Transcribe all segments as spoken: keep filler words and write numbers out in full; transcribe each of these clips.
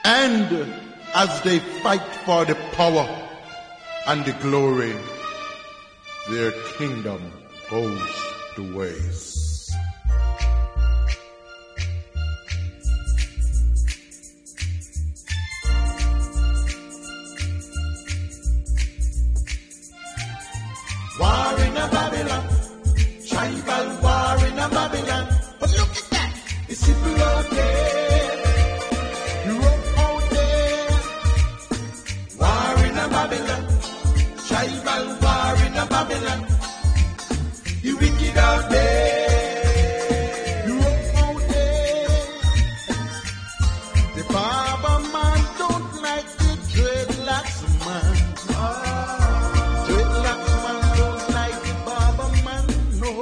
And as they fight for the power and the glory, their kingdom goes to waste. War in a Babylon, tribal war in a Babylon. But look at that, it's people out there, Europe out there. War in a Babylon, tribal war in a Babylon. The wicked out there, Europe out there. The barber man don't like the dreadlocks man. Dreadlocks man don't like the barber man, no.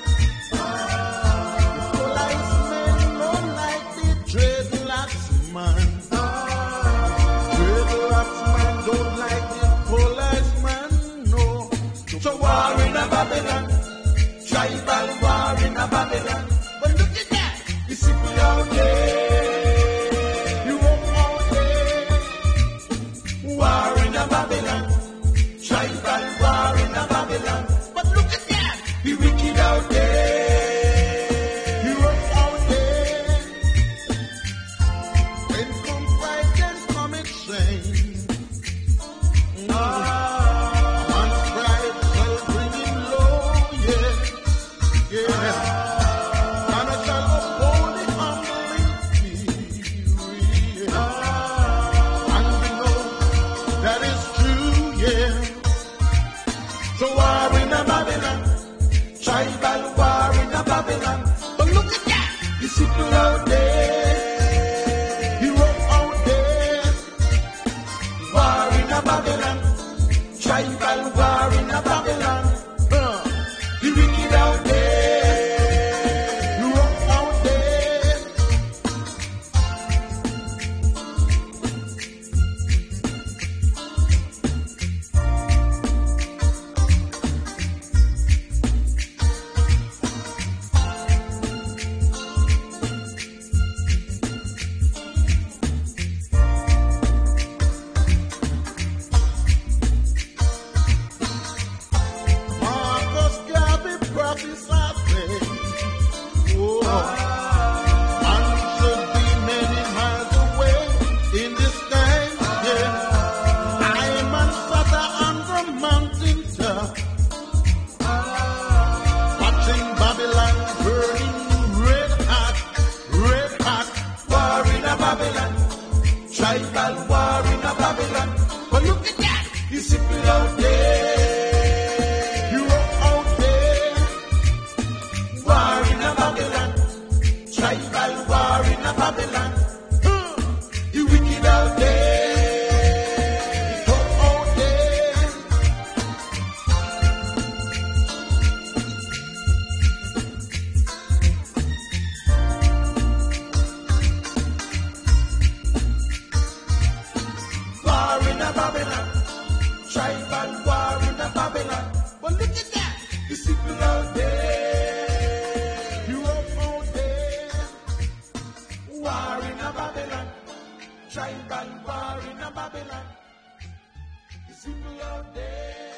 The policeman don't like the dreadlocks man. Dreadlocks man don't like the policeman, no. So war in a Babylon, tribal war in a Babylon. But look at that, the people out there, Europe out there. War in a Babylon, tribal war in a Babylon. But look at that, the wicked out there, Europe out there. When come pride and commit shame, ah, man's pride shall bring him low, yeah, yeah. Man shall uphold the humble in theory, yeah. And we know that is true, yeah. So war in a Babylon, tribal war in a Babylon. But look at that, the people out there, Europe out there. War in a Babylon, tribal war in a Babylon. Huh. The wicked out there, Europe out there. Marcus Garvey prophesied, oh, man should be many miles away in this time, yeah. I man sat on the mountain top, watching Babylon burning red hot, red hot. War in a Babylon, tribal war in a Babylon. But look at that, the people out there, Europe out there. War in a Babylon, tribal war in a Babylon. Huh. The wicked out there, Europe out there. War in a Babylon, tribal war in a Babylon. But look at that, the people out there, Europe out there. War in a Babylon, tribal war in a Babylon. The people out there.